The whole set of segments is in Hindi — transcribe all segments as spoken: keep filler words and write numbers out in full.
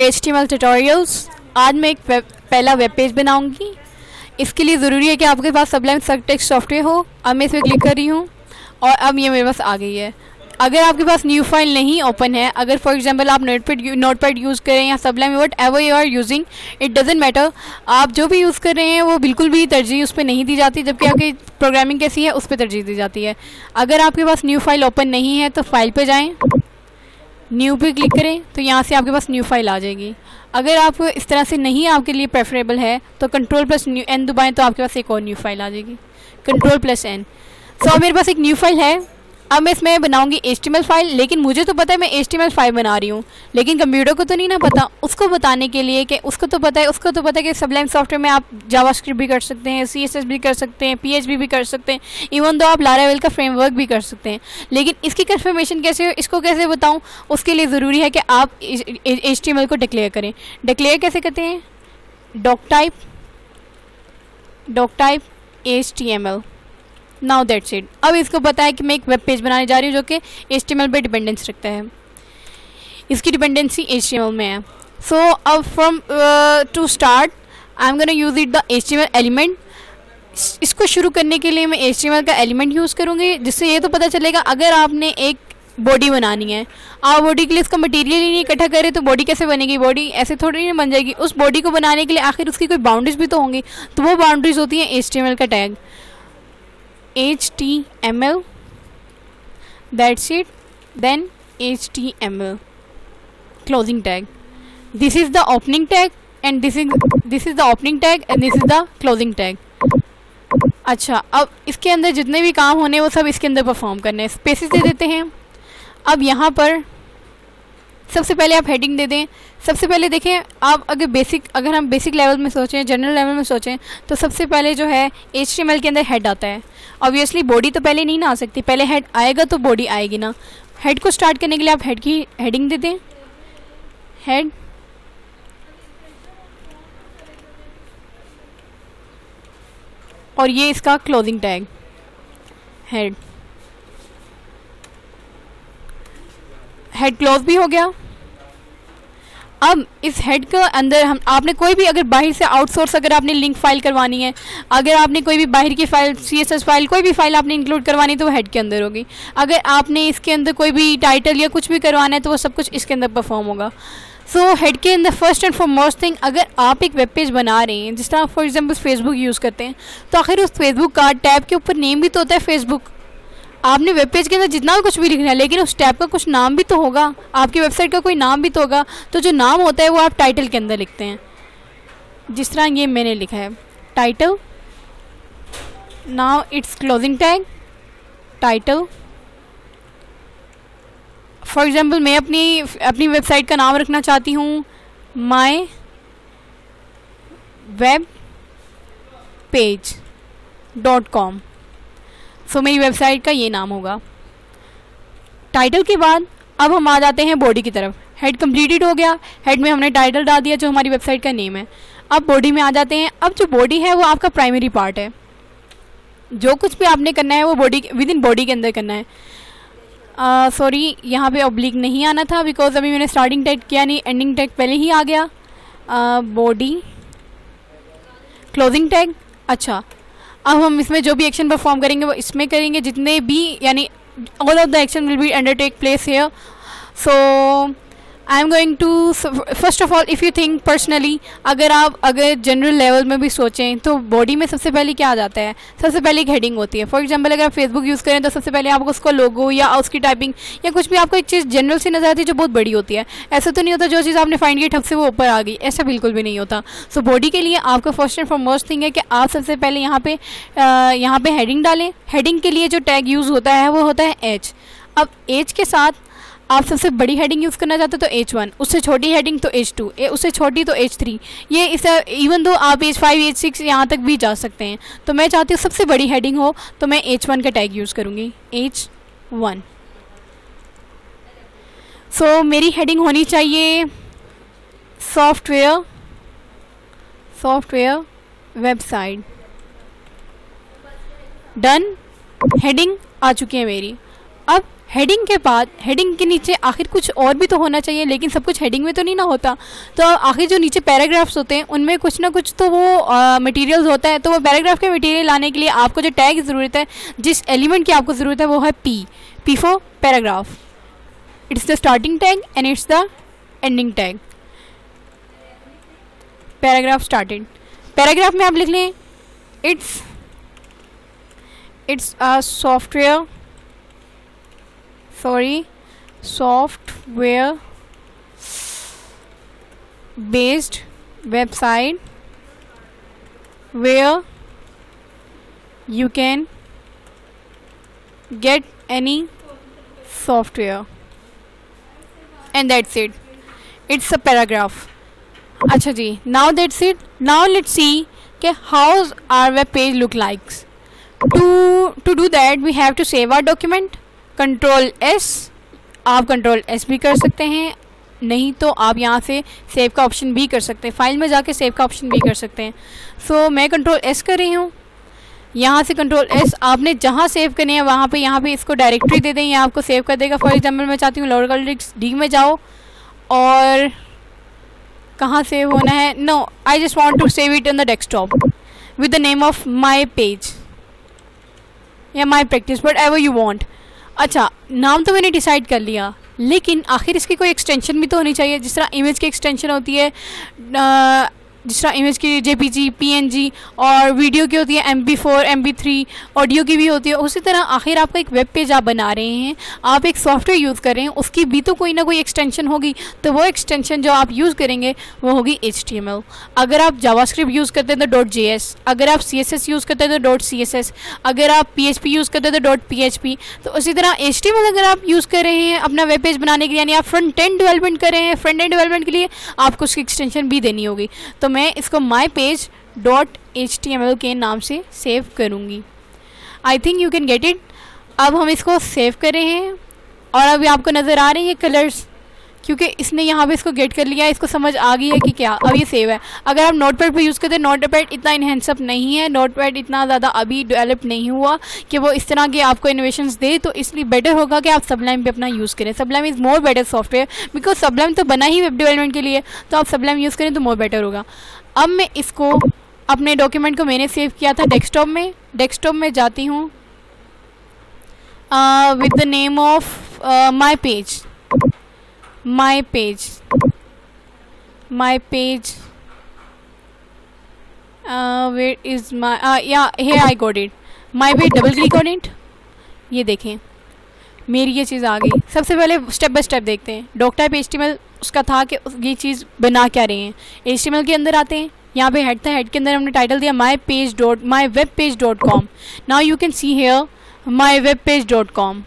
H T M L tutorials. आज मैं एक वेब पहला वेब पेज बनाऊंगी। इसके लिए ज़रूरी है कि आपके पास सबलाइन टेक्स्ट सॉफ्टवेयर हो। अब मैं इस पर क्लिक कर रही हूँ और अब ये मेरे पास आ गई है। अगर आपके पास न्यू फाइल नहीं ओपन है, अगर फॉर एग्जांपल आप नोटपैड नोटपैड यूज़ करें या Sublime whatever you are using, it doesn't matter, आप जो भी यूज़ कर रहे हैं वो बिल्कुल भी तरजीह उस पर नहीं दी जाती, जबकि आपकी प्रोग्रामिंग कैसी है उस पर तरजीह दी जाती है। अगर आपके पास न्यू फाइल ओपन नहीं है तो फाइल पे जाएं, न्यू पे क्लिक करें तो यहाँ से आपके पास न्यू फाइल आ जाएगी। अगर आपको इस तरह से नहीं आपके लिए प्रेफरेबल है तो कंट्रोल प्लस न्यू एन दबाएं तो आपके पास एक और न्यू फाइल आ जाएगी, कंट्रोल प्लस एन। सो मेरे पास एक न्यू फाइल है। अब मैं इसमें बनाऊंगी H T M L file, लेकिन मुझे तो पता है मैं H T M L file बना रही हूँ, लेकिन कंप्यूटर को तो नहीं ना पता। उसको बताने के लिए कि उसको तो पता है उसको तो पता है कि सबलाइन सॉफ्टवेयर में आप जावास्क्रिप्ट भी कर सकते हैं, सी एस एस भी कर सकते हैं, पी एच पी भी कर सकते हैं, इवन दो आप लारावेल का फ्रेमवर्क भी कर सकते हैं। लेकिन इसकी कन्फर्मेशन कैसे हो, इसको कैसे बताऊँ, उसके लिए ज़रूरी है कि आप एच टी एम एल को डिक्लेयर करें। डिक्लेयर कैसे करते हैं, doc type doc type H T M L, now that's it. अब इसको पता है कि मैं एक वेब पेज बनाने जा रही हूँ जो कि एच टी एम एल पे डिपेंडेंस रखता है, इसकी dependency H T M L में है। सो अब from to start I am gonna use it the H T M L element. इसको शुरू करने के लिए मैं एच टी एम एल का एलिमेंट यूज़ करूँगी, जिससे ये तो पता चलेगा अगर आपने एक बॉडी बनानी है, आप बॉडी के लिए इसका मटेरियल ही नहीं इकट्ठा करें तो बॉडी कैसे बनेगी, बॉडी ऐसे थोड़ी नहीं बन जाएगी। उस बॉडी को बनाने के लिए आखिर उसकी कोई बाउंड्रीज भी तो होंगी, तो वो बाउंड्रीज होती हैं एच टी एम एल का tag H T M L, that's it, then H T M L closing tag, this is the opening tag and this is this is the opening tag and this is the closing tag। अच्छा, अब इसके अंदर जितने भी काम होने वो सब इसके अंदर परफॉर्म करने हैं। स्पेसेस दे देते हैं। अब यहाँ पर सबसे पहले आप हेडिंग दे दें। सबसे पहले देखें, आप अगर बेसिक अगर हम बेसिक लेवल में सोचें, जनरल लेवल में सोचें, तो सबसे पहले जो है एच टी एम एल के अंदर हेड आता है। ऑब्वियसली बॉडी तो पहले नहीं ना आ सकती, पहले हेड आएगा तो बॉडी आएगी ना। हेड को स्टार्ट करने के लिए आप हेड की हेडिंग दे दें, हेड, और ये इसका closing tag head. Head close भी हो गया। अब इस हेड के अंदर हम आपने कोई भी अगर बाहर से आउटसोर्स अगर आपने लिंक फाइल करवानी है, अगर आपने कोई भी बाहर की file C S S file कोई भी फाइल आपने इंक्लूड करवानी है तो वो हेड के अंदर होगी। अगर आपने इसके अंदर कोई भी टाइटल या कुछ भी करवाना है तो वो सब कुछ इसके अंदर परफॉर्म होगा। सो so, हेड के अंदर फर्स्ट एंड फॉरमोस्ट थिंग, अगर आप एक वेब पेज बना रहे हैं, जिस तरह फॉर एग्जाम्पल फेसबुक यूज़ करते हैं, तो आखिर उस फेसबुक का टैब के ऊपर नेम भी तो होता है फेसबुक। आपने वेब पेज के अंदर जितना भी कुछ भी लिखना है, लेकिन उस टैब का कुछ नाम भी तो होगा, आपकी वेबसाइट का कोई नाम भी तो होगा। तो जो नाम होता है वो आप टाइटल के अंदर लिखते हैं, जिस तरह ये मैंने लिखा है title. Now it's closing tag title. For example मैं अपनी अपनी वेबसाइट का नाम रखना चाहती हूँ my web page dot com. So मेरी वेबसाइट का ये नाम होगा। टाइटल के बाद अब हम आ जाते हैं बॉडी की तरफ। हेड कंप्लीटेड हो गया, हेड में हमने टाइटल डाल दिया जो हमारी वेबसाइट का नेम है। अब बॉडी में आ जाते हैं। अब जो बॉडी है वो आपका प्राइमरी पार्ट है, जो कुछ भी आपने करना है वो बॉडी विद इन बॉडी के अंदर करना है। सॉरी uh, यहाँ पे ऑब्लिक नहीं आना था बिकॉज अभी मैंने स्टार्टिंग टैग किया नहीं, एंडिंग टैग पहले ही आ गया। Body closing tag. अच्छा, अब हम इसमें जो भी एक्शन परफॉर्म करेंगे वो इसमें करेंगे, जितने भी यानी all of the action will be undertake place here. So I am going to first of all if you think personally, अगर आप अगर जनरल लेवल में भी सोचें तो बॉडी में सबसे पहले क्या आ जाता है, सबसे पहले एक हेडिंग होती है। फॉर एग्जांपल अगर आप फेसबुक यूज़ करें तो सबसे पहले आपको उसका लोगो या उसकी टाइपिंग या कुछ भी आपको एक चीज़ जनरल से नजर आती है जो बहुत बड़ी होती है। ऐसा तो नहीं होता जो चीज़ आपने फाइंड की ठप से वो ऊपर आ गई, ऐसा बिल्कुल भी नहीं होता। सो so, बॉडी के लिए आपका फर्स्ट एंड फॉरमोस्ट थिंग है कि आप सबसे पहले यहाँ पे यहाँ पे हेडिंग डालें। हेडिंग के लिए जो टैग यूज़ होता है वो होता है एच। अब एच के साथ आप सबसे बड़ी हेडिंग यूज़ करना चाहते हो तो एच वन, उससे छोटी हेडिंग तो एच टू, उससे छोटी तो एच थ्री। ये इस इवन दो आप एच फाइव एच सिक्स यहाँ तक भी जा सकते हैं। तो मैं चाहती हूँ सबसे बड़ी हेडिंग हो तो मैं एच वन का टैग यूज़ करूँगी, एच वन। सो मेरी हेडिंग होनी चाहिए software software website. Done, heading आ चुकी है मेरी। अब हेडिंग के बाद हेडिंग के नीचे आखिर कुछ और भी तो होना चाहिए, लेकिन सब कुछ हेडिंग में तो नहीं ना होता। तो आखिर जो नीचे पैराग्राफ्स होते हैं उनमें कुछ ना कुछ तो वो मटेरियल्स होता है। तो वो पैराग्राफ के मटेरियल लाने के लिए आपको जो टैग की ज़रूरत है, जिस एलिमेंट की आपको ज़रूरत है वो है P P for paragraph. It's the starting tag and it's the ending tag. Paragraph started, paragraph में आप लिख लें it's it's a software sorry software based website where you can get any software and that's it. It's a paragraph. अच्छा जी, now that's it. Now let's see कि how our web page look like. To to do that we have to save our document. Control S, आप कंट्रोल एस भी कर सकते हैं, नहीं तो आप यहाँ से सेव का ऑप्शन भी कर सकते हैं, फाइल में जाके सेव का ऑप्शन भी कर सकते हैं। सो so, मैं कंट्रोल एस कर रही हूँ। यहाँ से कंट्रोल एस आपने जहाँ सेव करनी है वहाँ पे यहाँ पे इसको डायरेक्टरी दे दें, ये आपको सेव कर देगा। फॉर एग्जांपल मैं चाहती हूँ लोकल डिस्क डी में जाओ और कहाँ सेव होना है, no I just want to save it in the desktop with the name of my page या my practice, whatever you want. अच्छा, नाम तो मैंने डिसाइड कर लिया, लेकिन आखिर इसकी कोई एक्सटेंशन भी तो होनी चाहिए। जिस तरह इमेज की एक्सटेंशन होती है, आ, जिस तरह इमेज की जेपीजी, पीएनजी और वीडियो की होती है M P four, M P three, audio की भी होती है, उसी तरह आखिर आपका एक वेब पेज आप बना रहे हैं, आप एक सॉफ्टवेयर यूज़ कर रहे हैं, उसकी भी तो कोई ना कोई एक्सटेंशन होगी। तो वो एक्सटेंशन जो आप यूज़ करेंगे वो होगी एच टी एम एल। अगर आप जावास्क्रिप्ट यूज़ करते हैं तो डॉट जे एस, अगर आप सी एस एस यूज़ करते हैं तो डॉट सी एस एस, अगर आप पी एच पी यूज़ करते हैं तो डॉट पी एच पी। तो उसी तरह एच टी एम एल अगर आप यूज़ कर रहे हैं अपना वेब पेज बनाने के लिए, यानी आप फ्रंट एंड डेवलपमेंट कर रहे हैं, फ्रंट एंड डेवलपमेंट के लिए आपको उसकी एक्सटेंशन भी देनी होगी। तो मैं इसको my page dot H T M L के नाम से सेव करूँगी। I think you can get it. अब हम इसको सेव कर रहे हैं और अभी आपको नज़र आ रही है कलर्स, क्योंकि इसने यहाँ पे इसको गेट कर लिया, इसको समझ आ गई है कि क्या अब ये सेव है। अगर आप नोटपैड पे यूज़ करते हैं, नोटपैड इतना इन्हेंसअप नहीं है, नोटपैड इतना ज़्यादा अभी डेवलप नहीं हुआ कि वो इस तरह के आपको इनोवेशंस दे, तो इसलिए बेटर होगा कि आप सबलाइम पे अपना यूज़ करें। Sublime is more better software, because Sublime तो बना ही वेब डेवलपमेंट के लिए, तो आप सबलाइम यूज़ करें तो मोर बेटर होगा। अब मैं इसको अपने डॉक्यूमेंट को मैंने सेव किया था डेस्कटॉप में, डेस्कटॉप में जाती हूँ with the name of my page, my page my page where is my, या here I got it, my page, double click on it. ये देखें मेरी ये चीज़ आ गई। सबसे पहले स्टेप बाय स्टेप देखते हैं। Doc type H T M L उसका था कि ये चीज़ बना क्या रहे हैं। एच टी एम एल के अंदर आते हैं, यहाँ पे हेड था, हेड के अंदर हमने टाइटल दिया my page dot my web page dot com. Now you can see here my web page dot com,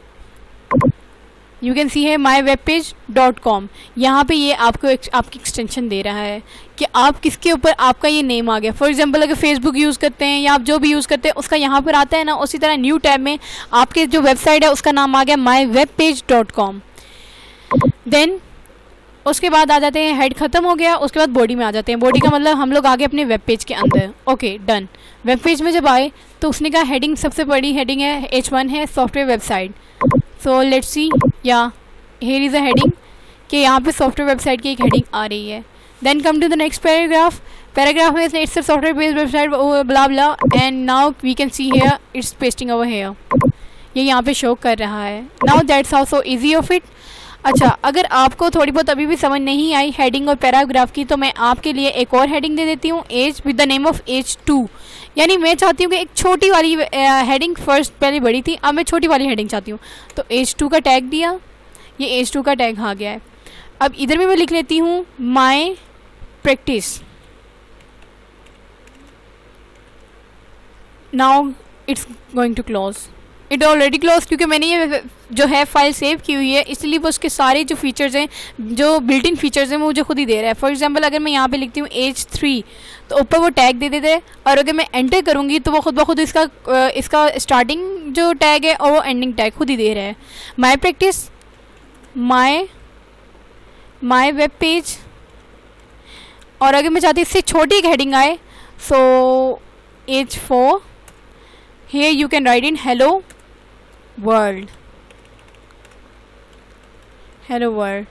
you can see है my web page dot com. यहाँ पर ये आपको एक, आपकी एक्सटेंशन दे रहा है कि आप किसके ऊपर आपका ये नेम आ गया। फॉर एग्जांपल अगर फेसबुक यूज़ करते हैं या आप जो भी यूज़ करते हैं उसका यहाँ पर आता है ना, उसी तरह न्यू टैब में आपके जो वेबसाइट है उसका नाम आ गया my web page dot com. Then उसके बाद आ जाते हैं, हेड ख़त्म हो गया, उसके बाद बॉडी में आ जाते हैं। बॉडी का मतलब हम लोग आगे अपने वेब पेज के अंदर। Okay done. वेब पेज में जब आए तो उसने कहा हेडिंग, सबसे बड़ी हेडिंग है एच वन है, software website. So let's see, या हियर इज़ अ हेडिंग कि यहाँ पे सॉफ्टवेयर वेबसाइट की एक हेडिंग आ रही है। Then come to the next paragraph. Paragraph में it's a software based website blah blah, and now we can see here it's pasting over here, ये यहाँ पे शो कर रहा है। Now that's how so easy of it. अच्छा, अगर आपको थोड़ी बहुत अभी भी समझ नहीं आई हेडिंग और पैराग्राफ की, तो मैं आपके लिए एक और हेडिंग दे देती हूँ, H with the name of H two. यानी मैं चाहती हूँ कि एक छोटी वाली हेडिंग, फर्स्ट पहले बड़ी थी, अब मैं छोटी वाली हेडिंग चाहती हूँ, तो एज टू का टैग दिया, ये एज टू का टैग आ गया है। अब इधर में मैं लिख लेती हूँ my practice. Now it's going to close, it already close, क्योंकि मैंने ये जो है फाइल सेव की हुई है, इसलिए वो उसके सारे जो फीचर्स हैं, जो बिल्ट इन फीचर्स हैं, वो मुझे खुद ही दे रहा है। फॉर एग्जांपल अगर मैं यहाँ पे लिखती हूँ एज थ्री, तो ऊपर वो टैग दे देते हैं, और अगर मैं एंटर करूँगी तो वो खुद ब खुद इसका इसका स्टार्टिंग जो टैग है और वो एंडिंग टैग खुद ही दे रहा है। My practice, my my web page, और अगर मैं चाहती इससे छोटी एक हेडिंग आए, so H four, here you can write in hello world, hello world.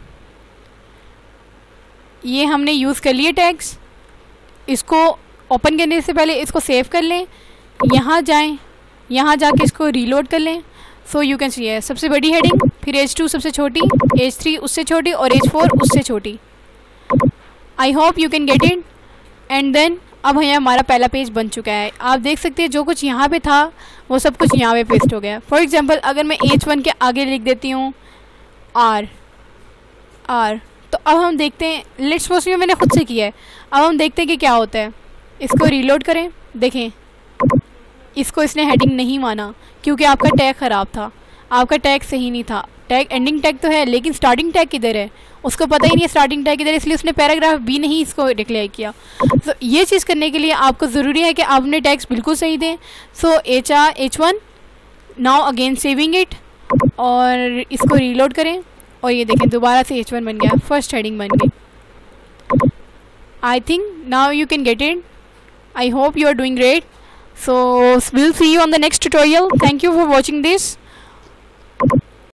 ये हमने यूज़ कर लिए टैग्स। इसको ओपन करने से पहले इसको सेव कर लें, यहाँ जाएं, यहाँ जाके इसको रीलोड कर लें। सो यू कैन सी है सबसे बड़ी हेडिंग, फिर एज टू सबसे छोटी, एज थ्री उससे छोटी और एज फोर उससे छोटी। I hope you can get it. And then अब यहाँ हमारा पहला पेज बन चुका है। आप देख सकते हैं जो कुछ यहाँ पे था वो सब कुछ यहाँ पे पेस्ट हो गया। फॉर एग्जांपल अगर मैं एच वन के आगे लिख देती हूँ आर आर, तो अब हम देखते हैं, लेट्स सपोज में मैंने खुद से किया है, अब हम देखते हैं कि क्या होता है। इसको रीलोड करें, देखें इसको इसने हेडिंग नहीं माना क्योंकि आपका टैग ख़राब था, आपका टैग सही नहीं था। टैग एंडिंग टैग तो है लेकिन स्टार्टिंग टैग किधर है उसको पता ही नहीं है स्टार्टिंग टैग किधर है, इसलिए उसने पैराग्राफ भी नहीं इसको डिक्लेयर किया। तो ये चीज़ करने के लिए आपको ज़रूरी है कि आप अपने टैग्स बिल्कुल सही दें। So H R H one, now again saving it, और इसको रीलोड करें और ये देखें दोबारा से एच वन बन गया, फर्स्ट हेडिंग बन गई। I think now you can get it. I hope you are doing great. So we'll see you on the next tutorial. Thank you for watching this.